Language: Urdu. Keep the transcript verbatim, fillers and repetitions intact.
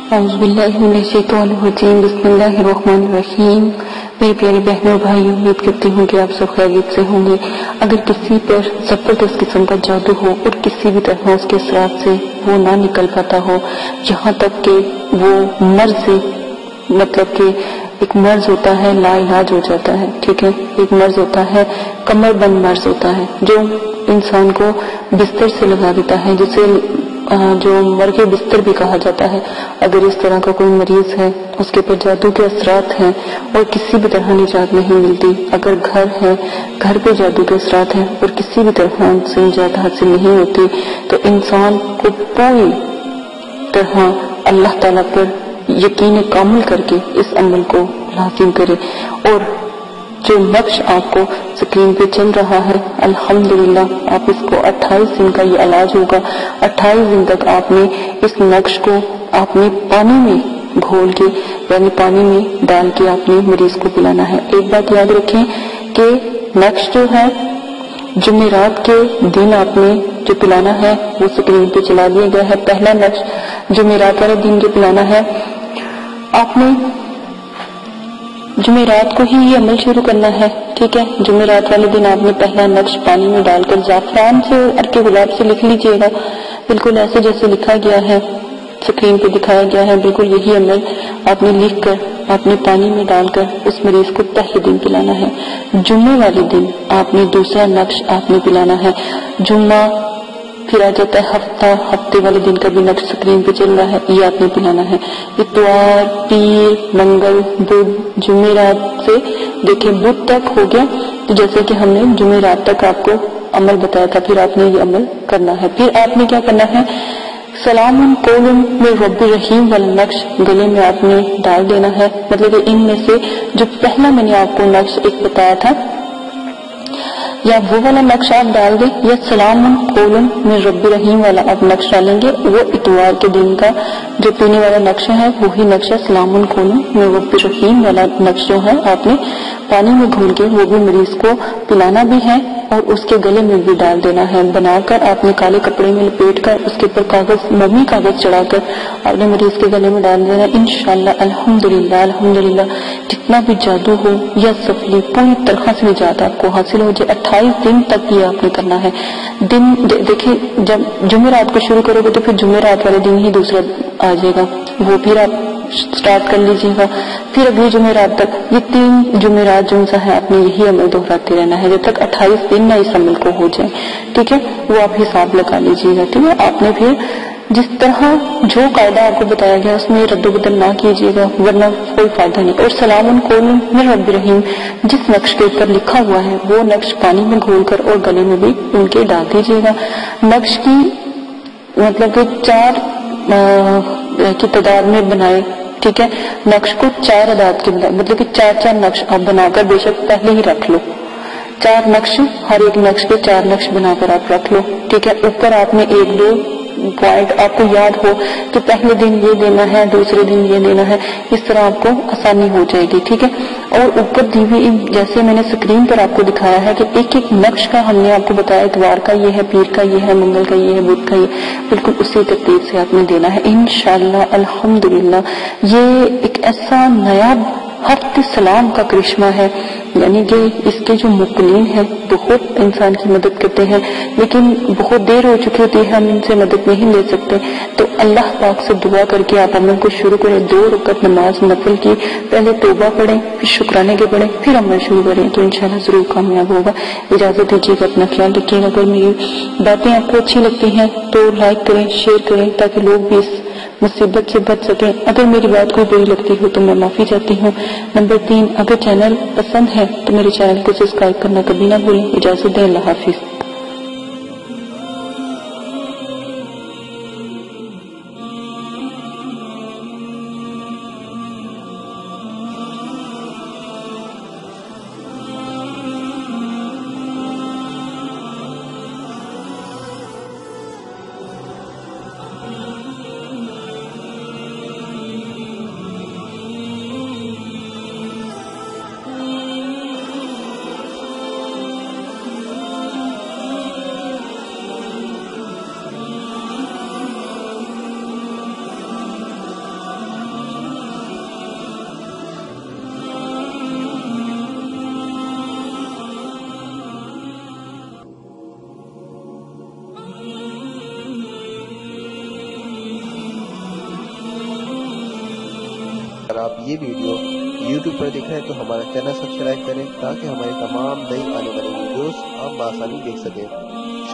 اعوذ باللہ من الشیطان الرجیم، بسم اللہ الرحمن الرحیم۔ میرے پیارے بہنوں اور بھائی، امید کرتی ہوں کہ آپ سب خیریت سے ہوں گے۔ اگر کسی پر زبردست قسم کا جادو ہو اور کسی بھی طرح اس کے اثرات سے وہ نہ نکل پاتا ہو، یہاں تک کہ وہ مرض، مطلب کہ ایک مرض ہوتا ہے لا علاج ہو جاتا ہے، ٹھیک ہے، ایک مرض ہوتا ہے کمر بند مرض ہوتا ہے جو انسان کو بستر سے لگا دیتا ہے، جسے جو مرگ بستر بھی کہا جاتا ہے۔ اگر اس طرح کا کوئی مریض ہے، اس کے پر جادو کے اثرات ہیں اور کسی بھی طرح نجات نہیں ملتی، اگر گھر ہے، گھر پہ جادو کے اثرات ہیں اور کسی بھی طرح ان سے نجات حاصل نہیں ہوتی، تو انسان کو پوری طرح اللہ تعالیٰ پر یقین کامل کر کے اس عمل کو لازم کرے۔ اور جو نقش آپ کو سکرین پہ چل رہا ہے، الحمدللہ آپ اس کو اٹھائیس دن کا یہ علاج ہوگا۔ اٹھائیس دن تک آپ نے اس نقش کو آپ نے پانی میں گھول کے، یعنی پانی میں ڈال کے آپ نے مریض کو پلانا ہے۔ ایک بات یاد رکھیں کہ نقش جو ہے جمعرات کے دن آپ نے جو پلانا ہے وہ سکرین پہ چلا دیا گیا ہے۔ پہلا نقش جمعرات والے دن جو پلانا ہے، آپ نے جمعرات کو ہی یہ عمل شروع کرنا ہے، ٹھیک ہے۔ جمعرات والے دن آپ نے پہلا نقش پانی میں ڈال کر زعفران سے اور ارک گلاب سے لکھ لیجئے گا، بالکل ایسے جیسے لکھا گیا ہے، سکرین پہ دکھایا گیا ہے، بالکل یہی عمل آپ نے لکھ کر آپ نے پانی میں ڈال کر اس مریض کو پہلے دن پلانا ہے۔ جمعے والے دن آپ نے دوسرا نقش آپ نے پلانا ہے۔ جمعہ پھر آ جاتا ہے ہفتہ، ہفتے والے دن کا بھی نقش سکرین پہ چل رہا ہے، یہ آپ نے پلانا ہے۔ اتوار، پیر، منگل، بدھ، جمعرات سے دیکھیں بدھ تک ہو گیا، تو جیسے کہ ہم نے جمعرات تک آپ کو عمل بتایا تھا، پھر آپ نے یہ عمل کرنا ہے۔ پھر آپ نے کیا کرنا ہے، سلام قول من رب الرحیم والا نقش گلے میں آپ نے ڈال دینا ہے۔ مطلب کہ ان میں سے جو پہلا میں نے آپ کو نقش ایک بتایا تھا، یا وہ والا نقش آپ ڈال دیں، یا سلام قول من رب الرحیم والا آپ نقش ڈالیں گے۔ وہ اتوار کے دن کا جو پینے والا نقش ہے وہی نقش ہے سلام قول من رب الرحیم والا نقش جو ہے آپ نے پانی میں گھول کے وہ بھی مریض کو پلانا بھی ہے اور اس کے گلے میں بھی ڈال دینا ہے۔ بنا کر آپ نے کالے کپڑے میں لپیٹ کر اس کے اوپر کاغذ مومی کاغذ چڑھا کر آپ نے مریض کے گلے میں ڈال دینا ہے۔ انشاءاللہ الحمدللہ الحمدللہ جتنا بھی جادو ہو یا سفلی پوری طرح سے نجات آپ کو حاصل ہو جائے۔ اٹھائیس دن تک یہ آپ نے کرنا ہے۔ دن دیکھیں جب جمعرات کو شروع کرو گے تو پھر جمعرات والے دن ہی دوسرا آ جائے گا، وہ پھر آپ سٹارٹ کر لیجیے گا۔ پھر اگلی جمعرات تک یہ تین جمعرات جو ہے آپ نے یہی عمل دہراتے رہنا ہے جب تک اٹھائیس دن نہ اس عمل کو ہو جائے، ٹھیک ہے، وہ آپ حساب لگا لیجیے گا، ٹھیک ہے۔ آپ نے پھر جس طرح جو قاعدہ آپ کو بتایا گیا اس میں رد و بدل نہ کیجیے گا ورنہ کوئی فائدہ نہیں۔ اور سلام قول من رب الرحیم جس نقش کے اوپر لکھا ہوا ہے وہ نقش پانی میں گھول کر اور گلے میں بھی ان کے ڈال دیجیے گا۔ نقش کی مطلب کہ چار کی تعداد میں بنائے، ٹھیک ہے، نقش کو چار عدد کے مطلب کہ چار چار نقش آپ بنا کر بے شک پہلے ہی رکھ لو، چار نقش، ہر ایک نقش پہ چار نقش بنا کر آپ رکھ لو، ٹھیک ہے۔ اوپر آپ نے ایک دو پوائنٹ آپ کو یاد ہو کہ پہلے دن یہ دینا ہے، دوسرے دن یہ دینا ہے، اس طرح آپ کو آسانی ہو جائے گی، ٹھیک ہے۔ اور اوپر دی ہوئی جیسے میں نے سکرین پر آپ کو دکھایا ہے کہ ایک ایک نقش کا ہم نے آپ کو بتایا، اتوار کا یہ ہے، پیر کا یہ ہے، منگل کا یہ ہے، بدھ کا یہ، بالکل اسی ترتیب سے آپ نے دینا ہے انشاءاللہ الحمدللہ۔ یہ ایک ایسا نیا ہفت سلام کا کرشمہ ہے، یعنی کہ اس کے جو مقلین ہیں بہت انسان کی مدد کرتے ہیں، لیکن بہت دیر ہو چکی ہوتی ہے، ہم ان سے مدد نہیں لے سکتے، تو اللہ پاک سے دعا کر کے آپ عمل کو شروع کریں۔ دو رکعت نماز نفل کی، پہلے توبہ پڑھیں، پھر شکرانے کے پڑھیں، پھر عمل شروع کریں، تو انشاءاللہ ضرور کامیاب ہوگا۔ اجازت دیجیے گا، اپنا خیال رکھیے گا۔ اگر میری باتیں آپ کو اچھی لگتی ہیں تو لائک کریں، شیئر کریں تاکہ لوگ بھی اس مصیبت سے بچ سکیں۔ اگر میری بات کوئی بری لگتی ہو تو میں معافی چاہتی ہوں۔ نمبر تین، اگر چینل پسند ہے تو میرے چینل کو سبسکرائب کرنا کبھی نہ بھولیں۔ اجازت دیں، اللہ حافظ۔ اگر آپ یہ ویڈیو یوٹیوب پر دیکھ رہے ہیں تو ہمارا چینل سبسکرائب کریں تاکہ ہماری تمام نئی آنے والی ویڈیوز آپ بآسانی دیکھ سکیں۔